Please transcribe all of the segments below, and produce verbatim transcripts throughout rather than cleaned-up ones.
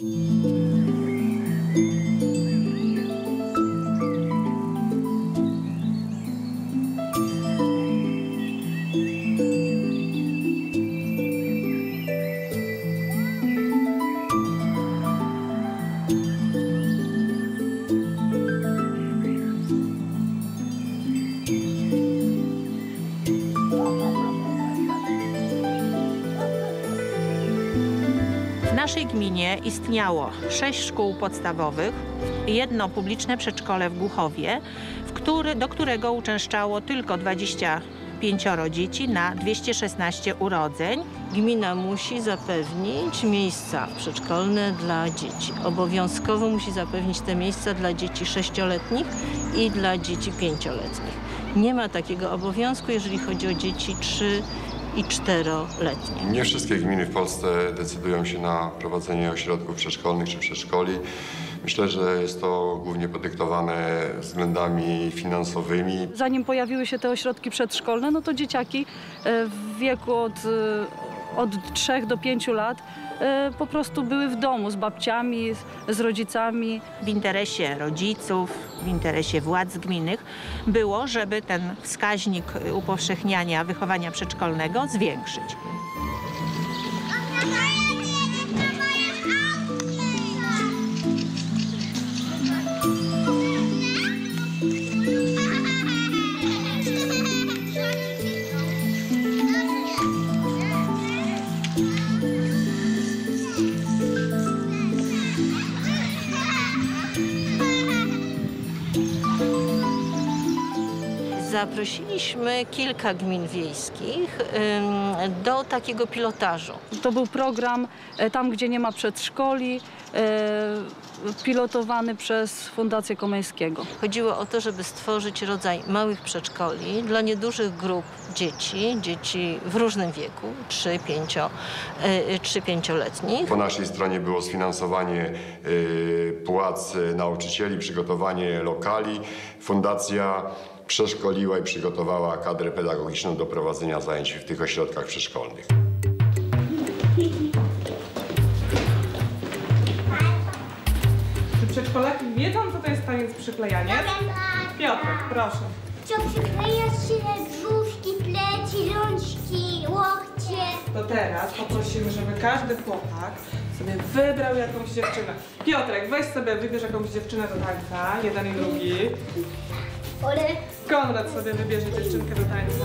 W naszej gminie istniało sześć szkół podstawowych, jedno publiczne przedszkole w Głuchowie, w który, do którego uczęszczało tylko dwadzieścia pięcioro dzieci na dwieście szesnaście urodzeń. Gmina musi zapewnić miejsca przedszkolne dla dzieci. Obowiązkowo musi zapewnić te miejsca dla dzieci sześcioletnich i dla dzieci pięcioletnich. Nie ma takiego obowiązku, jeżeli chodzi o dzieci trzy i czteroletnie. Nie wszystkie gminy w Polsce decydują się na prowadzenie ośrodków przedszkolnych czy przedszkoli. Myślę, że jest to głównie podyktowane względami finansowymi. Zanim pojawiły się te ośrodki przedszkolne, no to dzieciaki w wieku od, od trzech do pięciu lat po prostu były w domu z babciami, z rodzicami. W interesie rodziców, w interesie władz gminnych było, żeby ten wskaźnik upowszechniania wychowania przedszkolnego zwiększyć. Zaprosiliśmy kilka gmin wiejskich do takiego pilotażu. To był program tam, gdzie nie ma przedszkoli, pilotowany przez Fundację Komeńskiego. Chodziło o to, żeby stworzyć rodzaj małych przedszkoli dla niedużych grup dzieci, dzieci w różnym wieku, trzy pięcioletnich. Po naszej stronie było sfinansowanie płac nauczycieli, przygotowanie lokali. Fundacja przeszkoliła i przygotowała kadrę pedagogiczną do prowadzenia zajęć w tych ośrodkach przedszkolnych. Czy przedszkolaki wiedzą, co to jest taniec przyklejania? Piotrek, proszę. Co przyklejasz się brzuszki, pleci, rączki, łokcie. To teraz poprosimy, żeby każdy chłopak sobie wybrał jakąś dziewczynę. Piotrek, weź sobie, wybierz jakąś dziewczynę do tańca, jeden i drugi. Ole. Konrad sobie wybierze dziewczynkę do tańca.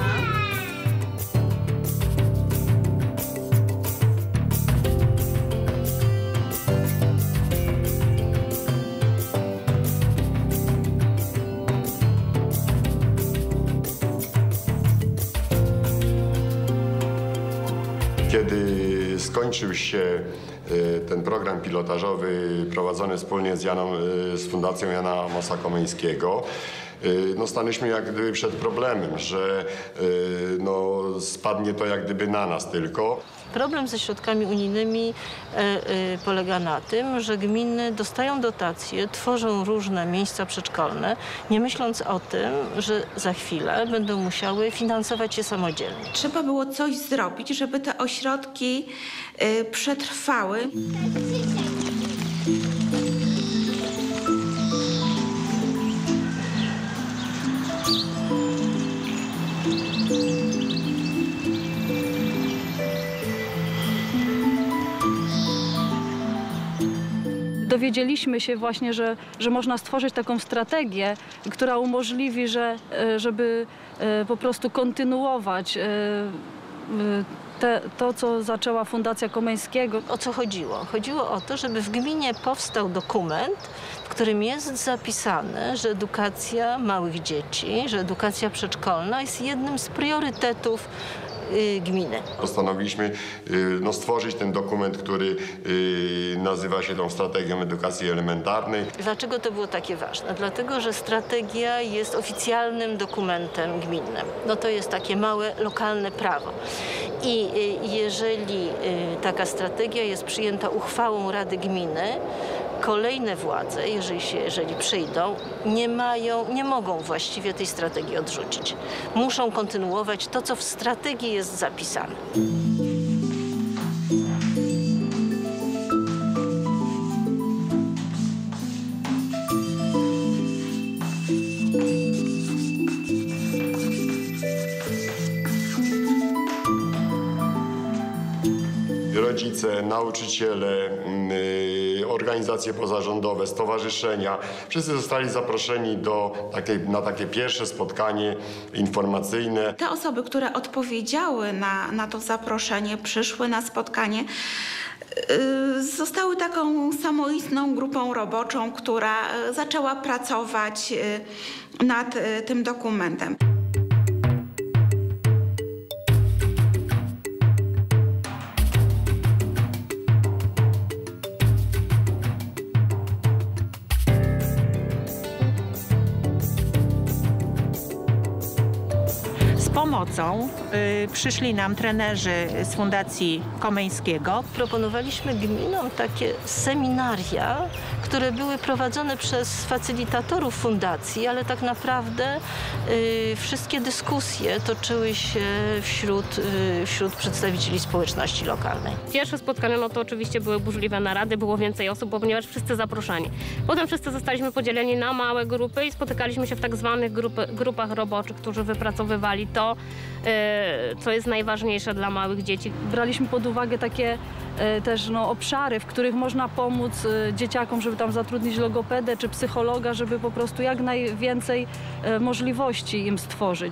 Kiedy skończył się ten program pilotażowy prowadzony wspólnie z, Janą, z Fundacją Jana Mosa Komeńskiego, no stanęliśmy jak gdyby przed problemem, że no, spadnie to jak gdyby na nas tylko. Problem ze środkami unijnymi e, e, polega na tym, że gminy dostają dotacje, tworzą różne miejsca przedszkolne, nie myśląc o tym, że za chwilę będą musiały finansować je samodzielnie. Trzeba było coś zrobić, żeby te ośrodki e, przetrwały. Dowiedzieliśmy się właśnie, że, że można stworzyć taką strategię, która umożliwi, że, żeby po prostu kontynuować te, to, co zaczęła Fundacja Komeńskiego. O co chodziło? Chodziło o to, żeby w gminie powstał dokument, w którym jest zapisane, że edukacja małych dzieci, że edukacja przedszkolna jest jednym z priorytetów gminy. Postanowiliśmy no, stworzyć ten dokument, który nazywa się tą strategią edukacji elementarnej. Dlaczego to było takie ważne? Dlatego, że strategia jest oficjalnym dokumentem gminnym. No to jest takie małe, lokalne prawo. I jeżeli taka strategia jest przyjęta uchwałą Rady Gminy, kolejne władze, jeżeli, się, jeżeli przyjdą, nie mają, nie mogą właściwie tej strategii odrzucić. Muszą kontynuować to, co w strategii jest zapisane. rodzice, nauczyciele, yy, organizacje pozarządowe, stowarzyszenia. Wszyscy zostali zaproszeni do takiej, na takie pierwsze spotkanie informacyjne. Te osoby, które odpowiedziały na, na to zaproszenie, przyszły na spotkanie, yy, zostały taką samoistną grupą roboczą, która zaczęła pracować yy, nad yy, tym dokumentem. Pomocą y, przyszli nam trenerzy z Fundacji Komeńskiego. Proponowaliśmy gminom takie seminaria, które były prowadzone przez facylitatorów fundacji, ale tak naprawdę y, wszystkie dyskusje toczyły się wśród, y, wśród przedstawicieli społeczności lokalnej. Pierwsze spotkania no to oczywiście były burzliwe narady, było więcej osób, ponieważ wszyscy zaproszeni. Potem wszyscy zostaliśmy podzieleni na małe grupy i spotykaliśmy się w tak zwanych grupy, grupach roboczych, którzy wypracowywali to, co jest najważniejsze dla małych dzieci. Braliśmy pod uwagę takie też no, obszary, w których można pomóc dzieciakom, żeby tam zatrudnić logopedę czy psychologa, żeby po prostu jak najwięcej możliwości im stworzyć.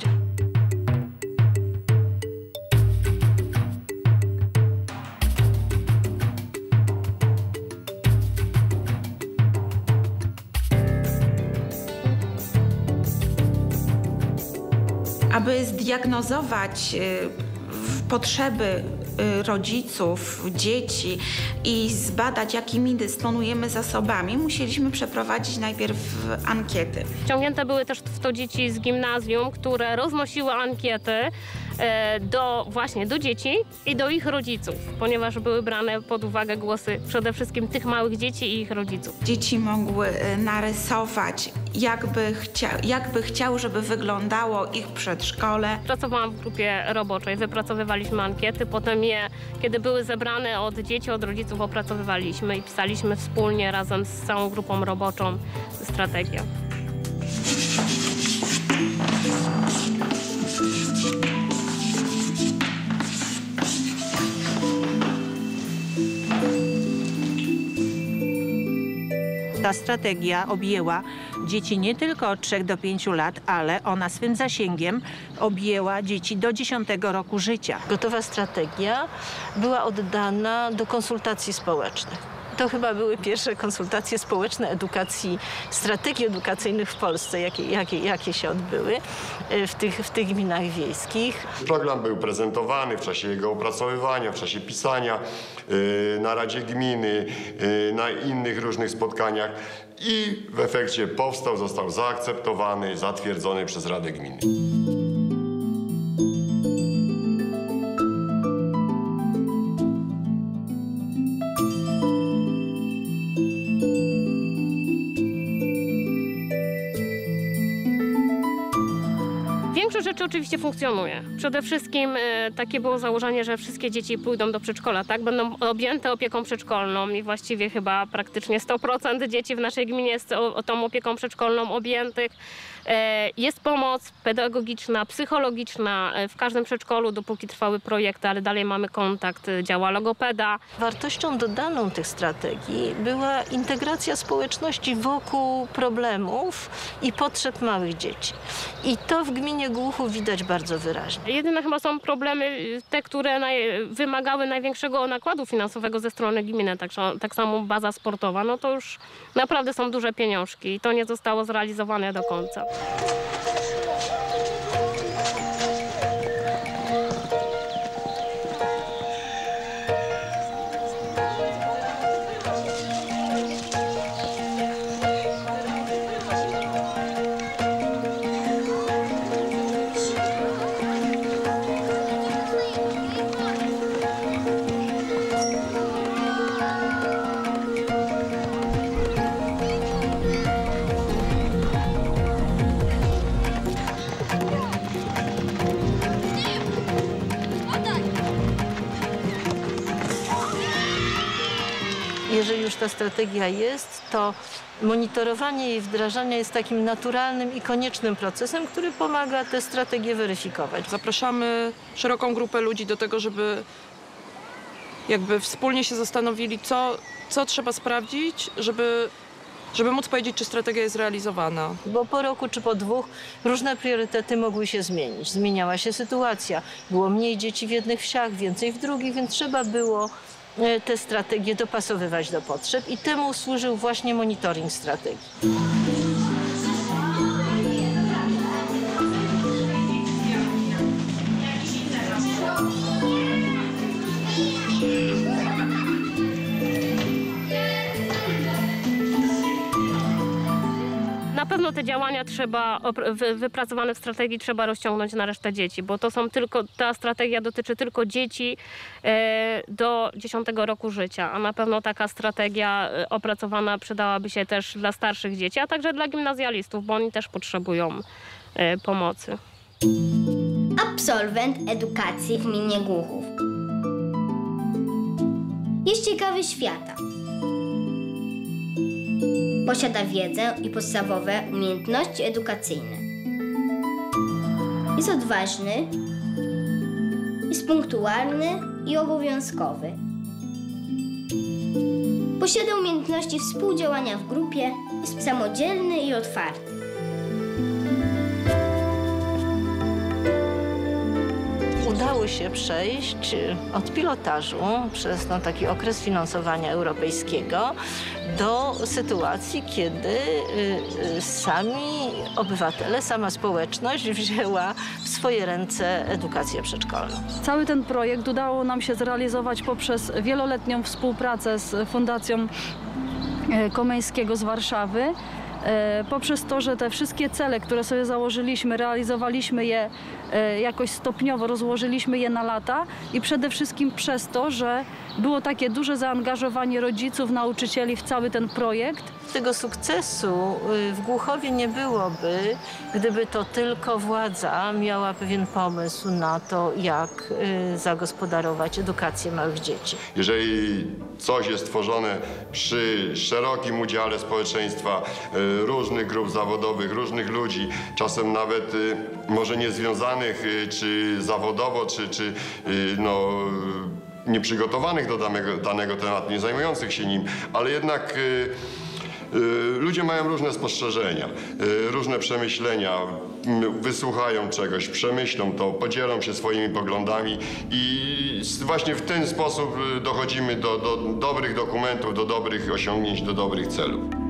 Aby zdiagnozować potrzeby rodziców, dzieci i zbadać, jakimi dysponujemy zasobami, musieliśmy przeprowadzić najpierw ankiety. Wciągnięte były też w to dzieci z gimnazjum, które roznosiły ankiety do, właśnie do dzieci i do ich rodziców, ponieważ były brane pod uwagę głosy przede wszystkim tych małych dzieci i ich rodziców. Dzieci mogły narysować, jakby, chcia, jakby chciały, żeby wyglądało ich przedszkole. Pracowałam w grupie roboczej, wypracowywaliśmy ankiety, potem je, kiedy były zebrane od dzieci, od rodziców, opracowywaliśmy i pisaliśmy wspólnie razem z całą grupą roboczą strategię. Ta strategia objęła dzieci nie tylko od trzech do pięciu lat, ale ona swym zasięgiem objęła dzieci do dziesiątego roku życia. Gotowa strategia była oddana do konsultacji społecznych. To chyba były pierwsze konsultacje społeczne edukacji, strategii edukacyjnych w Polsce, jakie, jakie, jakie się odbyły w tych, w tych gminach wiejskich. Program był prezentowany w czasie jego opracowywania, w czasie pisania, na Radzie Gminy, na innych różnych spotkaniach i w efekcie powstał, został zaakceptowany, zatwierdzony przez Radę Gminy. Większość rzeczy oczywiście funkcjonuje. Przede wszystkim e, takie było założenie, że wszystkie dzieci pójdą do przedszkola, tak? Będą objęte opieką przedszkolną i właściwie chyba praktycznie sto procent dzieci w naszej gminie jest o, o tą opieką przedszkolną objętych. E, jest pomoc pedagogiczna, psychologiczna e, w każdym przedszkolu, dopóki trwały projekty, ale dalej mamy kontakt, działa logopeda. Wartością dodaną tych strategii była integracja społeczności wokół problemów i potrzeb małych dzieci. I to w gminie Głuchów widać bardzo wyraźnie. Jedyne chyba są problemy te, które naj, wymagały największego nakładu finansowego ze strony gminy, tak, tak samo baza sportowa, no to już naprawdę są duże pieniążki i to nie zostało zrealizowane do końca. Jeżeli już ta strategia jest, to monitorowanie jej wdrażania jest takim naturalnym i koniecznym procesem, który pomaga tę strategię weryfikować. Zapraszamy szeroką grupę ludzi do tego, żeby jakby wspólnie się zastanowili, co, co trzeba sprawdzić, żeby, żeby móc powiedzieć, czy strategia jest realizowana. Bo po roku czy po dwóch różne priorytety mogły się zmienić. Zmieniała się sytuacja. Było mniej dzieci w jednych wsiach, więcej w drugich, więc trzeba było te strategie dopasowywać do potrzeb i temu służył właśnie monitoring strategii. Na pewno te działania trzeba, wypracowane w strategii trzeba rozciągnąć na resztę dzieci, bo to są tylko, ta strategia dotyczy tylko dzieci do dziesiątego roku życia, a na pewno taka strategia opracowana przydałaby się też dla starszych dzieci, a także dla gimnazjalistów, bo oni też potrzebują pomocy. Absolwent edukacji w gminie Głuchów. Jest ciekawy świata. Posiada wiedzę i podstawowe umiejętności edukacyjne. Jest odważny, jest punktualny i obowiązkowy. Posiada umiejętności współdziałania w grupie, jest samodzielny i otwarty. Udało się przejść od pilotażu przez no, taki okres finansowania europejskiego do sytuacji, kiedy y, y, sami obywatele, sama społeczność wzięła w swoje ręce edukację przedszkolną. Cały ten projekt udało nam się zrealizować poprzez wieloletnią współpracę z Fundacją Komeńskiego z Warszawy. Poprzez to, że te wszystkie cele, które sobie założyliśmy, realizowaliśmy je jakoś stopniowo, rozłożyliśmy je na lata i przede wszystkim przez to, że było takie duże zaangażowanie rodziców, nauczycieli w cały ten projekt. Tego sukcesu w Głuchowie nie byłoby, gdyby to tylko władza miała pewien pomysł na to, jak zagospodarować edukację małych dzieci. Jeżeli coś jest tworzone przy szerokim udziale społeczeństwa, różnych grup zawodowych, różnych ludzi, czasem nawet może niezwiązanych czy zawodowo, czy, czy no, nieprzygotowanych do danego, danego tematu, nie zajmujących się nim, ale jednak ludzie mają różne spostrzeżenia, różne przemyślenia, wysłuchają czegoś, przemyślą to, podzielą się swoimi poglądami i właśnie w ten sposób dochodzimy do, do dobrych dokumentów, do dobrych osiągnięć, do dobrych celów.